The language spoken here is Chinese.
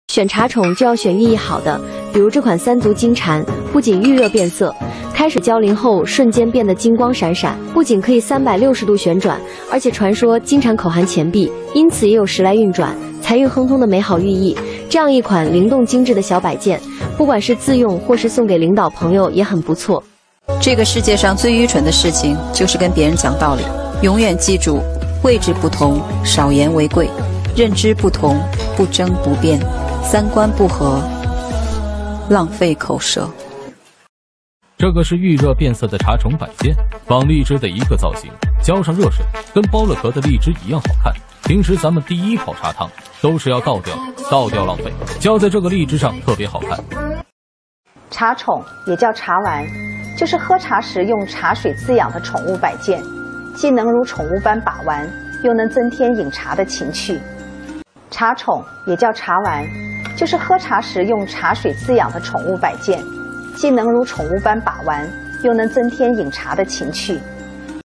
选茶宠就要选寓意好的，比如这款三足金蝉，不仅遇热变色，开水浇淋后瞬间变得金光闪闪，不仅可以360度旋转，而且传说金蝉口含钱币，因此也有时来运转、财运亨通的美好寓意。这样一款灵动精致的小摆件，不管是自用或是送给领导朋友也很不错。 这个世界上最愚蠢的事情就是跟别人讲道理。永远记住，位置不同，少言为贵；认知不同，不争不辩；三观不合，浪费口舌。 这个是预热变色的茶宠摆件，仿荔枝的一个造型，浇上热水，跟剥了壳的荔枝一样好看。平时咱们第一泡茶汤都是要倒掉浪费，浇在这个荔枝上特别好看。 茶宠也叫茶丸，就是喝茶时用茶水滋养的宠物摆件，既能如宠物般把玩，又能增添饮茶的情趣。茶宠也叫茶丸，就是喝茶时用茶水滋养的宠物摆件，既能如宠物般把玩，又能增添饮茶的情趣。